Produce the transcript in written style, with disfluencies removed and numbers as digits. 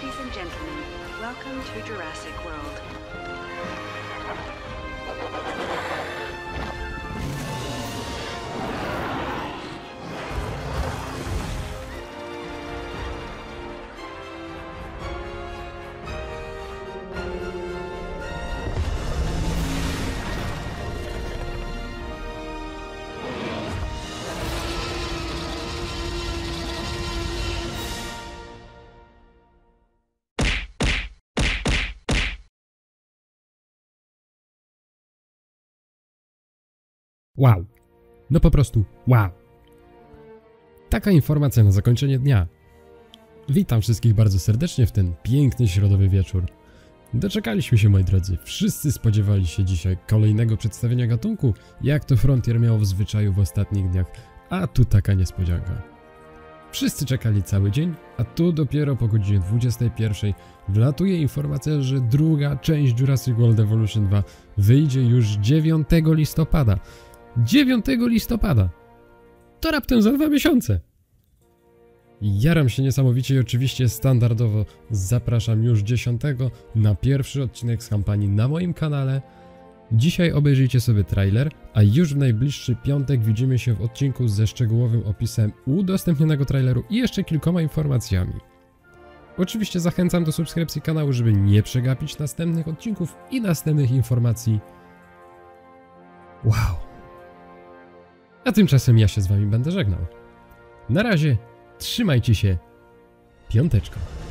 Ladies and gentlemen, welcome to Jurassic World. Wow. No po prostu wow. Taka informacja na zakończenie dnia. Witam wszystkich bardzo serdecznie w ten piękny środowy wieczór. Doczekaliśmy się, moi drodzy. Wszyscy spodziewali się dzisiaj kolejnego przedstawienia gatunku, jak to Frontier miało w zwyczaju w ostatnich dniach, a tu taka niespodzianka. Wszyscy czekali cały dzień, a tu dopiero po godzinie 21 wlatuje informacja, że druga część Jurassic World Evolution 2 wyjdzie już 9 listopada. 9 listopada! To raptem za 2 miesiące! Jaram się niesamowicie i oczywiście standardowo zapraszam już 10 na pierwszy odcinek z kampanii na moim kanale. Dzisiaj obejrzyjcie sobie trailer, a już w najbliższy piątek widzimy się w odcinku ze szczegółowym opisem udostępnionego traileru i jeszcze kilkoma informacjami. Oczywiście zachęcam do subskrypcji kanału, żeby nie przegapić następnych odcinków i następnych informacji. Wow! A tymczasem ja się z wami będę żegnał. Na razie, trzymajcie się, piąteczko.